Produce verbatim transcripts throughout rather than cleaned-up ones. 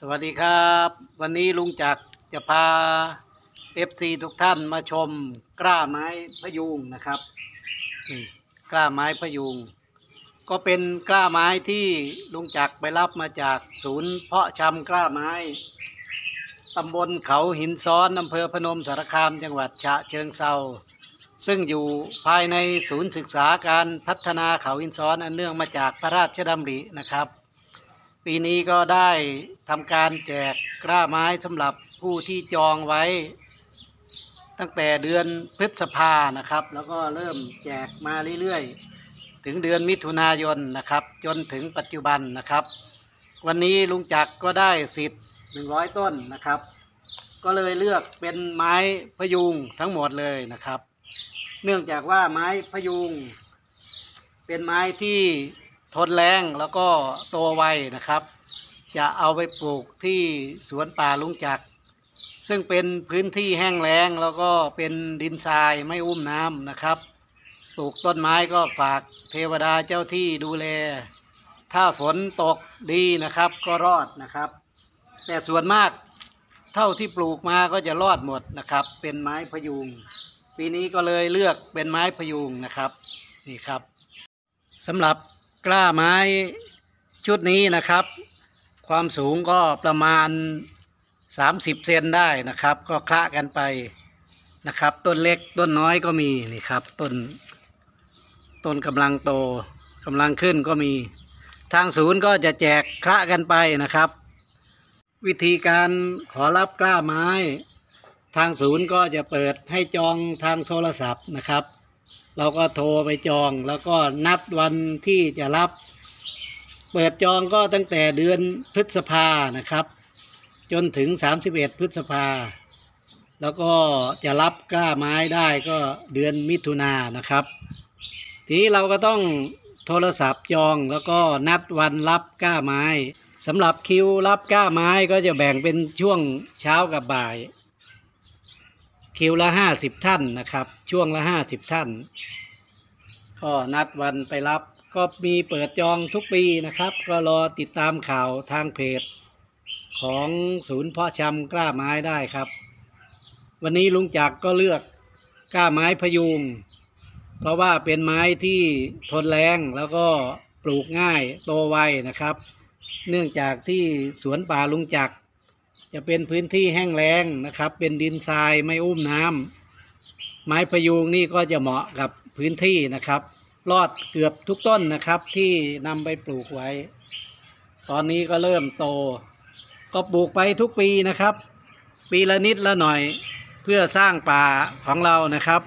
สวัสดีครับวันนี้ลุงจักรจะพา เอฟ ซี ทุกท่านมาชมกล้าไม้พะยูงนะครับนี่กล้าไม้พะยูงก็เป็นกล้าไม้ที่ลุงจักรไปรับมาจากศูนย์เพาะชำกล้าไม้ตำบลเขาหินซ้อนอำเภอพนมสารคามจังหวัดฉะเชิงเทราซึ่งอยู่ภายในศูนย์ศึกษาการพัฒนาเขาหินซ้อนอันเนื่องมาจากพระราชดำรินะครับปีนี้ก็ได้ทำการแจกกล้าไม้สำหรับผู้ที่จองไว้ตั้งแต่เดือนพฤษภานะครับแล้วก็เริ่มแจกมาเรื่อยๆถึงเดือนมิถุนายนนะครับจนถึงปัจจุบันนะครับวันนี้ลุงจักรก็ได้สิทธิ์หนึ่งร้อยต้นนะครับก็เลยเลือกเป็นไม้พะยูงทั้งหมดเลยนะครับเนื่องจากว่าไม้พะยูงเป็นไม้ที่ทนแรงแล้วก็โตไวนะครับจะเอาไปปลูกที่สวนป่าลุงจักรซึ่งเป็นพื้นที่แห้งแล้งแล้วก็เป็นดินทรายไม่อุ้มน้ำนะครับปลูกต้นไม้ก็ฝากเทวดาเจ้าที่ดูแลถ้าฝนตกดีนะครับก็รอดนะครับแต่ส่วนมากเท่าที่ปลูกมาก็จะรอดหมดนะครับเป็นไม้พะยูงปีนี้ก็เลยเลือกเป็นไม้พะยูงนะครับนี่ครับสำหรับกล้าไม้ชุดนี้นะครับความสูงก็ประมาณสามสิบเซนได้นะครับก็คละกันไปนะครับต้นเล็กต้นน้อยก็มีนี่ครับต้นต้นกำลังโตกำลังขึ้นก็มีทางศูนย์ก็จะแจกคละกันไปนะครับวิธีการขอรับกล้าไม้ทางศูนย์ก็จะเปิดให้จองทางโทรศัพท์นะครับเราก็โทรไปจองแล้วก็นัดวันที่จะรับเปิดจองก็ตั้งแต่เดือนพฤษภานะครับจนถึงสามสิบเอ็ดพฤษภาแล้วก็จะรับกล้าไม้ได้ก็เดือนมิถุนายนนะครับทีนี้เราก็ต้องโทรศัพท์จองแล้วก็นัดวันรับกล้าไม้สำหรับคิวรับกล้าไม้ก็จะแบ่งเป็นช่วงเช้ากับบ่ายคิวละห้าสิบท่านนะครับช่วงละห้าสิบท่านก็นัดวันไปรับก็มีเปิดจองทุกปีนะครับก็รอติดตามข่าวทางเพจของศูนย์เพาะชำกล้าไม้ได้ครับวันนี้ลุงจักรก็เลือกกล้าไม้พะยูงเพราะว่าเป็นไม้ที่ทนแรงแล้วก็ปลูกง่ายโตไวนะครับเนื่องจากที่สวนป่าลุงจักรจะเป็นพื้นที่แห้งแล้งนะครับเป็นดินทรายไม่อุ้มน้ำไม้พะยูงนี่ก็จะเหมาะกับพื้นที่นะครับรอดเกือบทุกต้นนะครับที่นำไปปลูกไว้ตอนนี้ก็เริ่มโตก็ปลูกไปทุกปีนะครับปีละนิดละหน่อยเพื่อสร้างป่าของเรานะครับ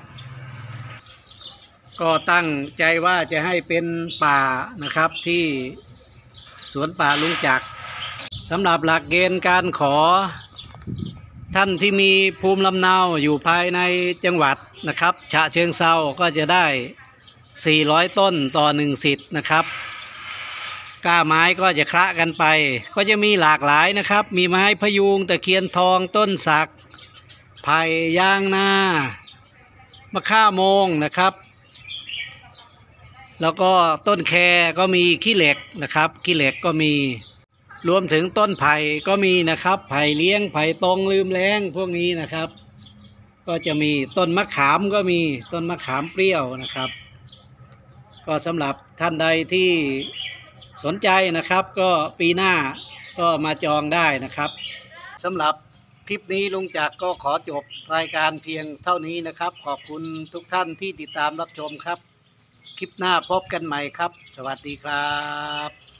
ก็ตั้งใจว่าจะให้เป็นป่านะครับที่สวนป่าลุงจักรสำหรับหลักเกณฑ์การขอท่านที่มีภูมิลำเนาอยู่ภายในจังหวัดนะครับฉะเชิงเทราก็จะได้สี่ร้อยต้นต่อหนึ่งสิทธิ์นะครับกล้าไม้ก็จะคละกันไปก็จะมีหลากหลายนะครับมีไม้พะยูงตะเคียนทองต้นสักไผ่ยางนามะข่าโมงนะครับแล้วก็ต้นแคก็มีขี้เหล็กนะครับขี้เหล็กก็มีรวมถึงต้นไผ่ก็มีนะครับไผ่เลี้ยงไผ่ตรงลืมแล้งพวกนี้นะครับก็จะมีต้นมะขามก็มีต้นมะขามเปรี้ยวนะครับก็สำหรับท่านใดที่สนใจนะครับก็ปีหน้าก็มาจองได้นะครับสำหรับคลิปนี้ลุงจักรก็ขอจบรายการเพียงเท่านี้นะครับขอบคุณทุกท่านที่ติดตามรับชมครับคลิปหน้าพบกันใหม่ครับสวัสดีครับ